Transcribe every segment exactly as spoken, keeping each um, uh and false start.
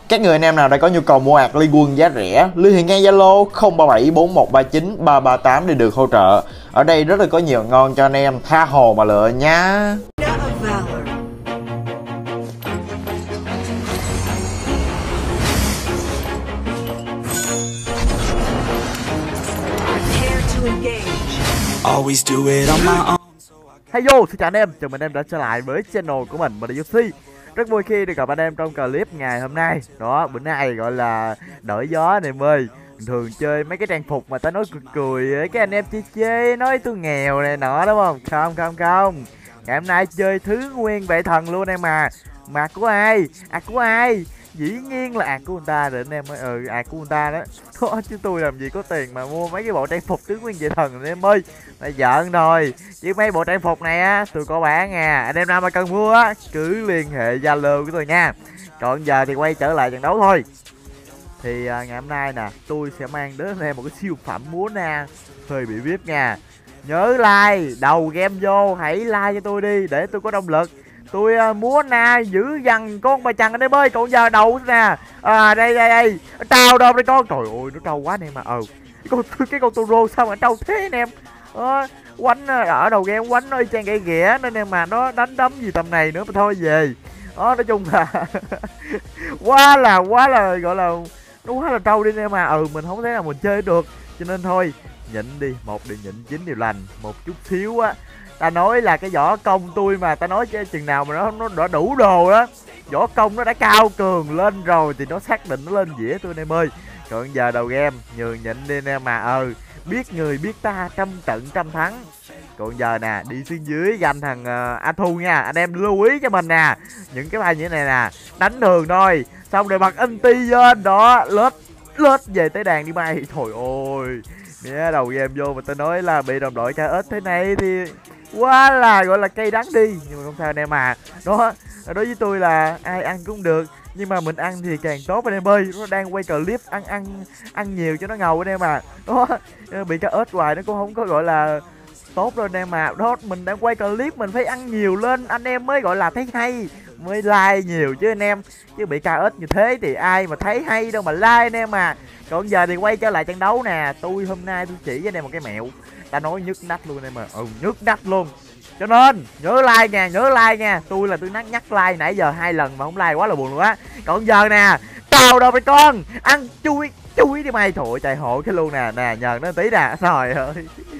Các người anh em nào đã có nhu cầu mua ạc Liên Quân giá rẻ, liên hệ ngay Zalo không ba bảy bốn một ba chín ba ba tám để được hỗ trợ. Ở đây rất là có nhiều ngon cho anh em tha hồ mà lựa nhá. Hello, xin chào anh em, chào mừng anh em đã trở lại với channel của mình, mình là Yoshi. Rất vui khi được gặp anh em trong clip ngày hôm nay. Đó, bữa nay gọi là đổi gió anh em ơi. Thường chơi mấy cái trang phục mà ta nói cười cười, cái anh em chê chê nói tôi nghèo này nọ đúng không? Không, không, không. Ngày hôm nay chơi thứ nguyên vệ thần luôn em mà. Mà của ai? À của ai? Dĩ nhiên là ạc của người ta rồi anh em ơi. Ừ, ạc của người ta đó. Đó, chứ tôi làm gì có tiền mà mua mấy cái bộ trang phục tứ nguyên vệ thần anh em ơi. Là giỡn thôi. Chứ mấy bộ trang phục này á tôi có bán nha. Anh em nào mà cần mua á cứ liên hệ Zalo của tôi nha. Còn giờ thì quay trở lại trận đấu thôi. Thì à, ngày hôm nay nè tôi sẽ mang đến anh em một cái siêu phẩm múa na hơi bị vip nha. Nhớ like đầu game vô, hãy like cho tôi đi để tôi có động lực. Tôi uh, múa na giữ dằn con bà chằn anh em ơi. Còn giờ đầu nè. À đây đây đây. Trâu đâu đây con. Trời ơi nó trâu quá anh em mà. Ừ. Cái con cái con Toro sao mà trâu thế anh em. Ờ, quánh ở đầu game quánh nó y chang gậy ghẻ nên em mà nó đánh đấm gì tầm này nữa mà thôi về. Đó nói chung là quá là quá là gọi là nó quá là trâu đi em mà. Ừ mình không thể nào mình chơi được cho nên thôi nhịn đi, một điều nhịn chín điều lành, một chút xíu á. Ta nói là cái võ công tôi mà ta nói chứ chừng nào mà nó nó đã đủ đồ đó, võ công nó đã cao cường lên rồi thì nó xác định nó lên dĩa tôi anh em ơi. Còn giờ đầu game nhường nhịn đi anh em mà. Ừ biết người biết ta, trăm trận trăm thắng. Còn giờ nè đi xuống dưới ganh thằng uh, A Thu nha anh em, lưu ý cho mình nè. Những cái bài như thế này nè đánh thường thôi xong rồi bật anti lên đó, lết lết về tới đàn đi bay. Trời ơi mẹ đầu game vô mà tôi nói là bị đồng đội ca ếch thế này thì quá là gọi là cay đắng đi. Nhưng mà không sao anh em mà. Đó đối với tôi là ai ăn cũng được, nhưng mà mình ăn thì càng tốt anh em ơi. Nó đang quay clip ăn ăn ăn nhiều cho nó ngầu anh em à. Đó bị cá ếch hoài nó cũng không có gọi là tốt đâu anh em mà. Đó mình đang quay clip mình phải ăn nhiều lên anh em mới gọi là thấy hay, mới like nhiều chứ anh em. Chứ bị cá ếch như thế thì ai mà thấy hay đâu mà like anh em à. Còn giờ thì quay trở lại trận đấu nè. Tôi hôm nay tôi chỉ với anh em một cái mẹo ta nói nhức nách luôn anh em mà. Ừ nhức nách luôn. Cho nên nhớ like nha, nhớ like nha. Tôi là tôi nhắc nhắc like nãy giờ hai lần mà không like quá là buồn luôn á. Còn giờ nè, chào đâu mày con, ăn chui chui đi mày. Trời ơi chạy hộ cái luôn nè, nè nhờ nó tí nè. Trời ơi.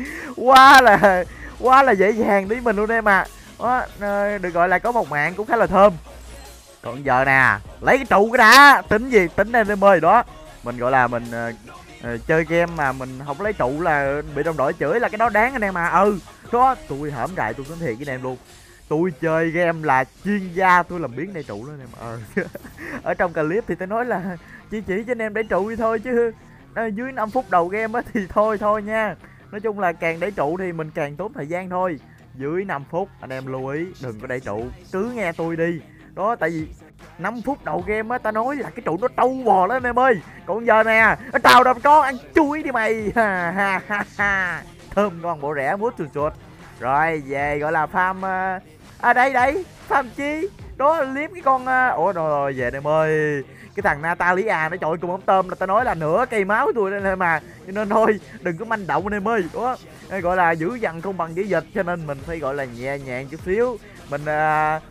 Quá là quá là dễ dàng với mình luôn em mà. Đó, được gọi là có một mạng cũng khá là thơm. Còn giờ nè, lấy cái trụ cái đã, tính gì tính em em ơi. Đó mình gọi là mình uh, chơi game mà mình không lấy trụ là bị đồng đội chửi là cái đó đáng anh em mà. Ừ đó tôi hổm rại tôi nói thiệt với anh em luôn, tôi chơi game là chuyên gia tôi làm biến đẩy trụ đó anh em. Ờ ở trong clip thì tôi nói là chỉ chỉ cho anh em đẩy trụ đi thôi chứ à, dưới năm phút đầu game á thì thôi thôi nha. Nói chung là càng đẩy trụ thì mình càng tốn thời gian thôi. Dưới năm phút anh em lưu ý đừng có đẩy trụ, cứ nghe tôi đi. Đó tại vì năm phút đầu game á ta nói là cái trụ nó trâu bò lên anh em ơi. Còn giờ nè tao đâu con ăn chuối đi mày. Ha ha ha ha. Thơm ngon bộ rẻ mút chuột chuột. Rồi về gọi là farm uh... à đây đây farm chi đó liếm cái con uh... ủa rồi, rồi về em ơi. Cái thằng Natalia nó trời cùng ống tôm là ta nói là nửa cây máu của tôi đây mà. Cho nên thôi đừng có manh động anh em ơi. Đó gọi là giữ dằn không bằng giữ dịch cho nên mình phải gọi là nhẹ nhàng chút xíu. Mình uh...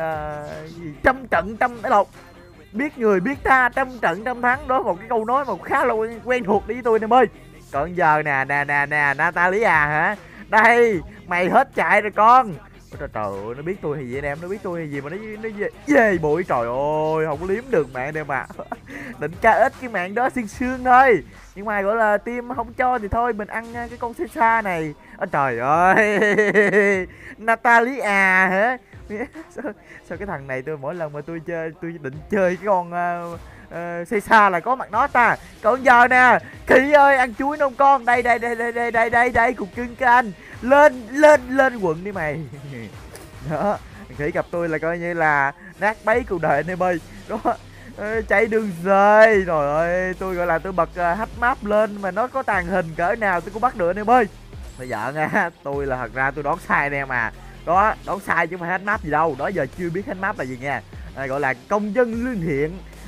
uh... trăm trận trăm ấy lộc, biết người biết ta, trăm trận trăm thắng. Đó một cái câu nói mà khá là quen thuộc đi với tôi anh em ơi. Còn giờ nè nè nè nè Natalia hả, đây mày hết chạy rồi con. Trời, trời ơi nó biết tôi thì gì anh em, nó biết tôi thì gì mà nó nó về, về bụi. Trời ơi không có liếm được mạng đây mà. Định ca ít cái mạng đó xương xương thôi, nhưng mà gọi là team không cho thì thôi mình ăn cái con xe xa này. Ôi trời ơi Natalia hả. sao, sao cái thằng này tôi mỗi lần mà tôi chơi tôi định chơi cái con uh, uh, xe xa là có mặt nó ta. Còn giờ nè Khỉ ơi ăn chuối nông con, đây đây đây đây đây đây đây đây cục cưng các anh, lên lên lên quận đi mày. Đó Khỉ gặp tôi là coi như là nát bấy cuộc đời anh em ơi. Đó chạy đường rơi rồi ơi, tôi gọi là tôi bật uh, hack map lên mà nó có tàn hình cỡ nào tôi cũng bắt được anh em ơi. Bây giờ nha tôi là thật ra tôi đoán sai anh em à. Đó đoán sai chứ không phải hack map gì đâu, đó giờ chưa biết hack map là gì nha. À, gọi là công dân lương thiện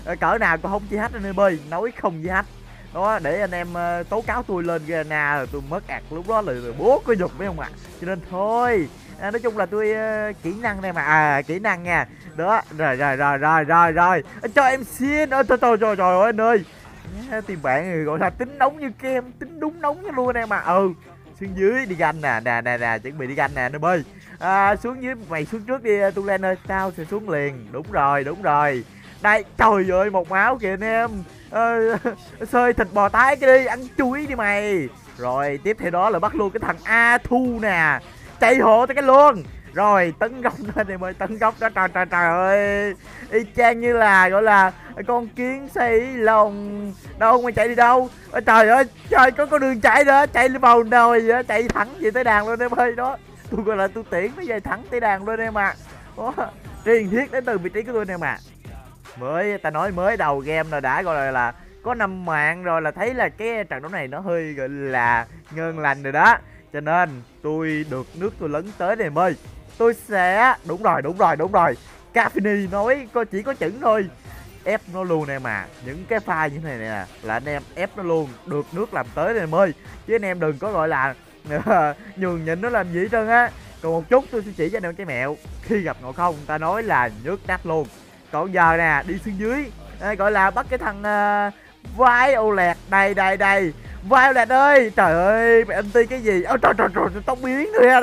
cỡ nào cũng không chi hát anh em ơi, nói không chi hát đó, để anh em uh, tố cáo tôi lên Gana rồi tôi mất ạc lúc đó là, là bố có giục mấy không ạ. À. Cho nên thôi à, nói chung là tôi uh, kỹ năng đây mà à kỹ năng nha đó. Rồi rồi rồi rồi rồi rồi cho em xin ơi trời trời trời trời ơi anh ơi, tìm bạn gọi là tính nóng như kem, tính đúng nóng như luôn em mà. Ừ xuống dưới đi ganh nè nè nè nè chuẩn bị đi ganh nè anh em ơi. À, xuống dưới mày xuống trước đi tu lên ơi, tao sẽ xuống liền. Đúng rồi đúng rồi đây, trời ơi một máu kìa anh em. À, xơi thịt bò tái cái đi, ăn chuối đi mày. Rồi tiếp theo đó là bắt luôn cái thằng A Thu nè, chạy hộ tới cái luôn. Rồi tấn công lên em ơi, tấn công đó, trời trời trời ơi, y chang như là gọi là con kiến xây lòng. Đâu mày chạy đi đâu? Ôi, trời ơi trời, có con đường chạy đó, chạy lên vào đâu vậy, chạy thẳng về tới đàn luôn em ơi. Đó tôi gọi là tôi tiễn nó về thẳng tới đàn luôn em ạ. À. Truyền thiết đến từ vị trí của tôi em ạ. À. Mới ta nói mới đầu game là đã gọi là, là có năm mạng rồi, là thấy là cái trận đấu này nó hơi gọi là ngon lành rồi đó. Cho nên tôi được nước tôi lấn tới này em ơi. Tôi sẽ đúng rồi đúng rồi đúng rồi Caffeine nói có chỉ có chững thôi, ép nó luôn nè mà. Những cái pha như thế này nè là anh em ép nó luôn, được nước làm tới này em ơi. Chứ anh em đừng có gọi là nhường nhịn nó làm gì hết trơn á. Còn một chút tôi sẽ chỉ cho anh em cái mẹo khi gặp ngộ không ta nói là nhớt nát luôn. Còn giờ nè đi xuống dưới à, gọi là bắt cái thằng uh, Violet đây đây đây Violet ơi, trời ơi mày anti cái gì. Ôi trời trời trời, tóc biến nữa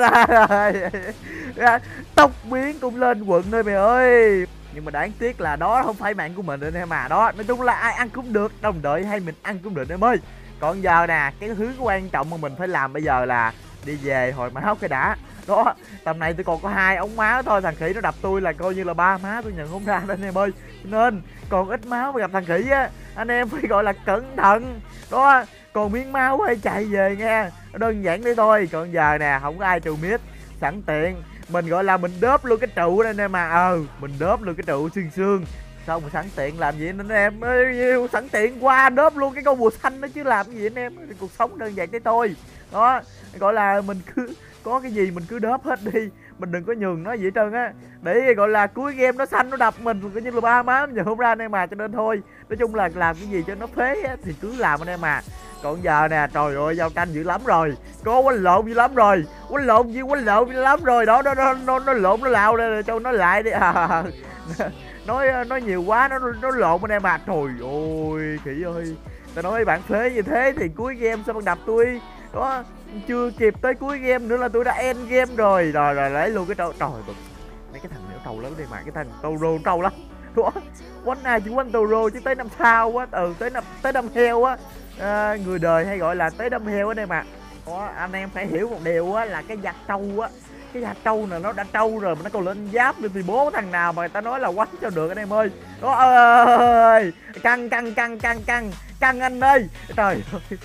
ra tóc biến cũng lên quận thôi mày ơi. Nhưng mà đáng tiếc là đó không phải mạng của mình nữa em mà. Đó nói chung là ai ăn cũng được, đồng đội hay mình ăn cũng được em ơi. Còn giờ nè cái hướng quan trọng mà mình phải làm bây giờ là đi về hồi máu cái đã. Đó tầm này tôi còn có hai ống máu thôi, thằng khỉ nó đập tôi là coi như là ba má tôi nhận không ra đó anh em ơi. Nên còn ít máu mà gặp thằng khỉ á, anh em phải gọi là cẩn thận. Đó còn miếng máu hay chạy về nha, đơn giản thế thôi. Còn giờ nè không có ai trừ mid, sẵn tiện mình gọi là mình đớp luôn cái trụ đây nè mà. Ờ mình đớp luôn cái trụ xương xương xong rồi sẵn tiện làm gì anh em ơi, sẵn tiện qua đớp luôn cái con bùa xanh đó chứ làm gì anh em. Cuộc sống đơn giản thế thôi. Đó gọi là mình cứ có cái gì mình cứ đớp hết đi, mình đừng có nhường nó gì hết trơn á, để gọi là cuối game nó xanh nó đập mình coi như là ba má nhường không ra anh em mà. Cho nên thôi nói chung là làm cái gì cho nó phế á, thì cứ làm anh em mà. Còn giờ nè trời ơi giao tranh dữ lắm rồi, có quánh lộn dữ lắm rồi, quánh lộn dữ quánh lộn dữ lắm rồi. Đó nó nó nó, nó lộn nó lao ra cho nó lại đi à. nói nói nhiều quá nó nó lộn anh em mà. Trời ơi khỉ ơi, tao nói bạn phế như thế thì cuối game sao bạn đập tôi. Đó chưa kịp tới cuối game nữa là tôi đã end game rồi. Rồi rồi lấy luôn cái trâu. Trời ơi mấy cái thằng này trâu lắm đây mà, cái thằng Toro trâu lắm. Đó quánh ai chỉ quánh Toro chứ tới năm sau á, ừ tới năm tới năm heo á. À, người đời hay gọi là tới đâm heo ở đây mà. Đó, anh em phải hiểu một điều á là cái giặt trâu á, cái giặt trâu này nó đã trâu rồi mà nó còn lên giáp nữa thì bố thằng nào mà người ta nói là quánh cho được anh em ơi. Đó ơi căng căng căng căng căng căng anh ơi. Trời ơi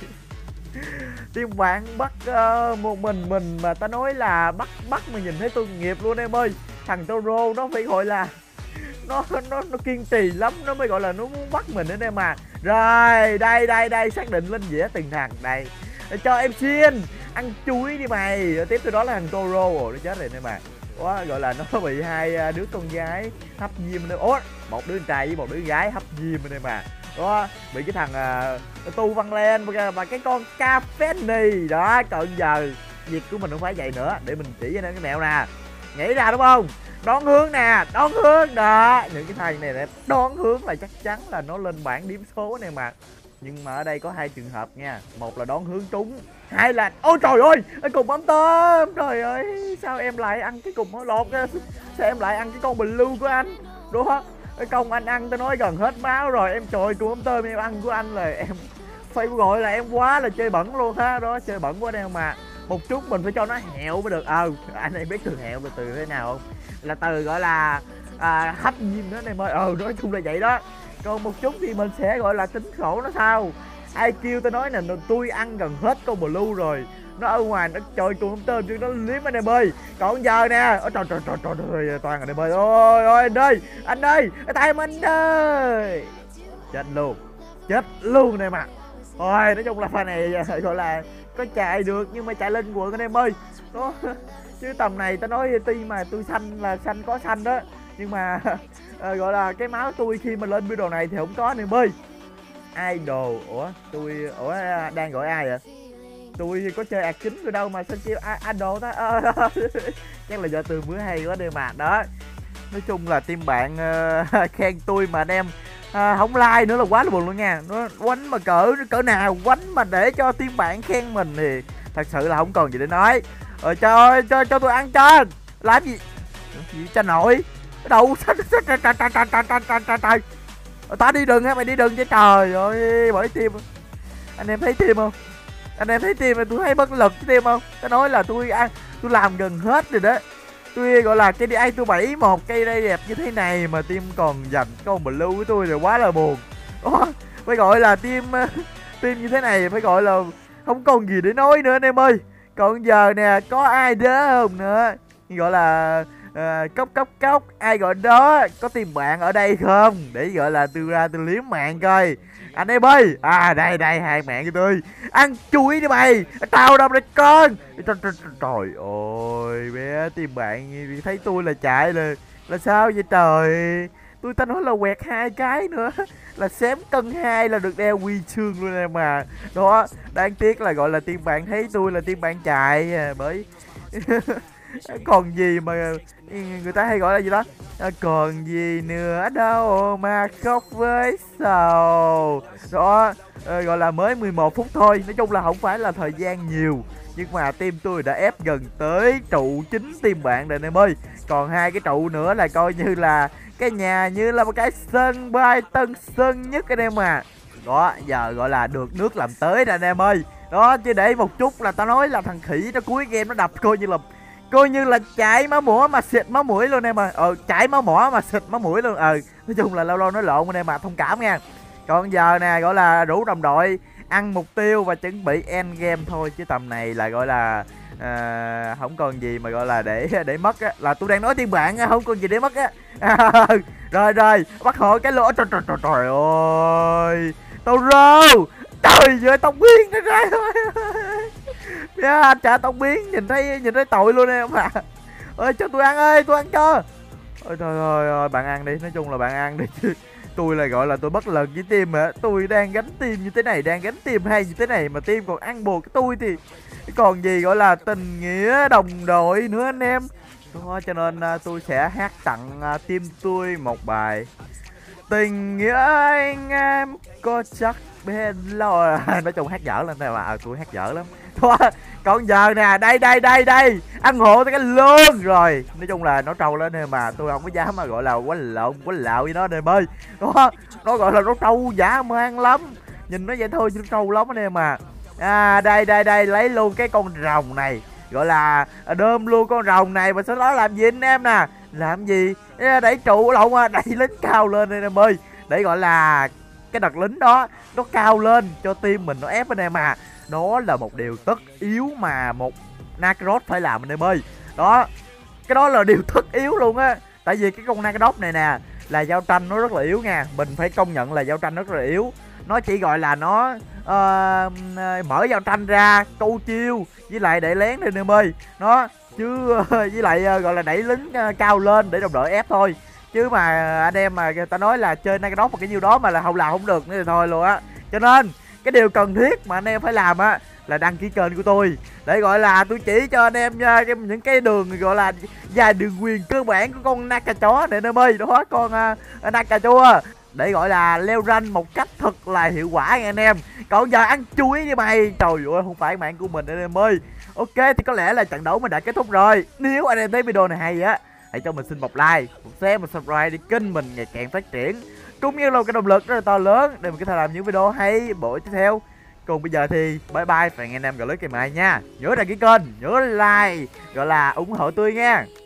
team bạn bắt uh, một mình mình mà ta nói là bắt bắt mà nhìn thấy tội nghiệp luôn em ơi. Thằng Toro nó phải gọi là nó nó nó kiên trì lắm nó mới gọi là nó muốn bắt mình đến đây mà. Rồi đây đây đây xác định lên dĩa từng thằng đây để cho em xin ăn chuối đi mày. Tiếp theo đó là thằng Toro. Ồ nó chết rồi đây mà. Đó, gọi là nó bị hai đứa con gái hấp diêm đây. Ủa một đứa trai với một đứa gái hấp diêm đây mà. Đó bị cái thằng uh, tu văn lên và, và cái con Caffeine đó. Còn giờ việc của mình không phải vậy nữa, để mình chỉ cho nên cái mẹo nè, nhảy ra đúng không, đón hướng nè, đón hướng đó. Những cái thằng này nè đón hướng là chắc chắn là nó lên bảng điểm số này mà. Nhưng mà ở đây có hai trường hợp nha, một là đón hướng trúng, hai là ôi trời ơi cái cùng bấm tôm. Trời ơi sao em lại ăn cái cùng lột á, sao em lại ăn cái con blue của anh. Đó cái công anh ăn tôi nói gần hết máu rồi em. Trời cùng bấm tôm em ăn của anh là em phải gọi là em quá là chơi bẩn luôn ha. Đó chơi bẩn quá đeo mà. Một chút mình phải cho nó hẹo mới được. Ờ à, anh em biết từ hẹo là từ thế nào không, là từ gọi là à, hấp diêm đó anh em ơi. Ờ nói chung là vậy đó. Còn một chút thì mình sẽ gọi là tính sổ nó sao. Ai kêu tôi nói nè, tôi ăn gần hết con blue rồi, nó ở ngoài nó trời cùng tên chứ nó liếm anh em ơi. Còn giờ nè ôi trời trời trời trời, trời toàn anh em ơi. Ôi ôi anh ơi anh ơi tay mình ơi, chết luôn chết luôn anh em ạ. Thôi nói chung là pha này gọi là có chạy được nhưng mà chạy lên quận anh em ơi. Đó chứ tầm này tao nói tuy mà tôi xanh là xanh có xanh đó, nhưng mà à, gọi là cái máu tôi khi mà lên video này thì không có anh em ơi. Idol, ủa tôi ủa đang gọi ai vậy? Tôi có chơi ạc chính tôi đâu mà sao kêu idol ta. À, chắc là do từ mới hay quá đây mà. Đó, nói chung là team bạn uh, khen tôi mà anh em uh, không like nữa là quá là buồn luôn nha. Nó quánh mà cỡ cỡ nào quánh mà để cho team bạn khen mình thì thật sự là không còn gì để nói. Rồi trời ơi, cho cho tôi ăn cho làm gì gì cho nội đâu. Ta đi đừng ha, mày đi đừng chứ trời ơi. Bởi team anh em thấy team không? Anh em thấy team mà tôi thấy bất lực team không? Tôi nói là tôi ăn tôi làm gần hết rồi đó. Tôi gọi là cái đi ai tôi bảy một cây đây đẹp như thế này mà team còn dành con blue với tôi rồi quá là buồn. Đó, phải gọi là team team như thế này phải gọi là không còn gì để nói nữa anh em ơi. Còn giờ nè, có ai đỡ không nữa? Gọi là à, cốc cốc cốc ai gọi đó, có team bạn ở đây không để gọi là tôi ra tôi liếm mạng coi anh em ơi. À đây đây hai mạng cho tôi ăn chuối đi mày, tao đâu đây con. Trời, trời, trời ơi bé team bạn thấy tôi là chạy là là sao vậy trời. Tôi ta nói là quẹt hai cái nữa là xém cân hai là được đeo huy chương luôn em mà. Đó, đáng tiếc là gọi là team bạn thấy tôi là team bạn chạy à, bởi còn gì mà người ta hay gọi là gì đó à, còn gì nữa đâu mà khóc với sầu. Đó, à, gọi là mới mười một phút thôi, nói chung là không phải là thời gian nhiều nhưng mà team tôi đã ép gần tới trụ chính team bạn rồi anh em ơi. Còn hai cái trụ nữa là coi như là cái nhà như là một cái sân bay Tân Sơn Nhất anh em à. Đó, giờ gọi là được nước làm tới rồi anh em ơi. Đó, chứ để một chút là tao nói là thằng khỉ nó cuối game nó đập coi như là coi như là chạy máu mũi mà xịt máu mũi luôn em ơi. Ờ chạy máu mỏ mà xịt máu mũi luôn. Ờ nói chung là lâu lâu nói lộn anh em mà thông cảm nha. Còn giờ nè gọi là rủ đồng đội ăn mục tiêu và chuẩn bị end game thôi, chứ tầm này là gọi là à, không còn gì mà gọi là để để mất á. Là tôi đang nói team bạn á, không còn gì để mất á. À, rồi rồi bắt hộ cái lỗ. Trời trời trời trời ơi tao rô trời ơi tao biến nó ra thôi. Yeah, anh trả tông biến nhìn thấy nhìn thấy tội luôn em mà. Ơi cho tôi ăn ơi, tôi ăn cho. Ôi thôi thôi bạn ăn đi, nói chung là bạn ăn đi chứ. Tôi là gọi là tôi bất lực với team mà. Tôi đang gánh team như thế này, đang gánh team hay như thế này mà team còn ăn buộc cái tôi thì còn gì gọi là tình nghĩa đồng đội nữa anh em. Đó, cho nên uh, tôi sẽ hát tặng uh, team tôi một bài tình nghĩa anh em có chắc bên lo. Nói chung hát dở lên đây mà. À, tôi hát dở lắm. Thôi, còn giờ nè, đây đây đây đây ăn hộ tới cái luôn rồi. Nói chung là nó trâu lên nên mà tôi không có dám mà gọi là quá lộn quá lạo với nó đây ơi. Đó, nó gọi là nó trâu dã man lắm. Nhìn nó vậy thôi chứ nó trâu lắm anh em mà. À đây đây đây lấy luôn cái con rồng này, gọi là đơm luôn con rồng này và sau đó làm gì anh em nè? Làm gì? Đẩy trụ lộn à, đẩy lính cao lên anh em ơi. Để gọi là cái đợt lính đó nó cao lên cho team mình nó ép anh em mà. Đó là một điều tất yếu mà một Nakaroth phải làm anh em ơi. Đó, cái đó là điều tất yếu luôn á. Tại vì cái con Nakaroth này nè là giao tranh nó rất là yếu nha. Mình phải công nhận là giao tranh rất là yếu. Nó chỉ gọi là nó uh, mở giao tranh ra câu chiêu với lại đẩy lén thôi anh em ơi. Nó chứ uh, với lại uh, gọi là đẩy lính uh, cao lên để đồng đội ép thôi. Chứ mà anh em mà người ta nói là chơi Nakaroth một cái nhiêu đó mà là không làm không được nữa thì thôi luôn á. Cho nên cái điều cần thiết mà anh em phải làm á là đăng ký kênh của tôi để gọi là tôi chỉ cho anh em nha, những cái đường gọi là dài đường quyền cơ bản của con Naka chó này anh em ơi. Đó, con uh, Naka chua để gọi là leo rank một cách thật là hiệu quả nha anh em. Còn giờ ăn chuối đi mày. Trời ơi không phải mạng của mình anh em ơi. Ok thì có lẽ là trận đấu mình đã kết thúc rồi. Nếu anh em thấy video này hay á, hãy cho mình xin một like, một share, một subscribe để kênh mình ngày càng phát triển, cũng như là cái động lực rất là to lớn để mình có thể làm những video hay bổ tiếp theo. Còn bây giờ thì bye bye và hẹn anh em gặp lại ngày mai nha. Nhớ đăng ký kênh, nhớ like, gọi là ủng hộ tôi nha.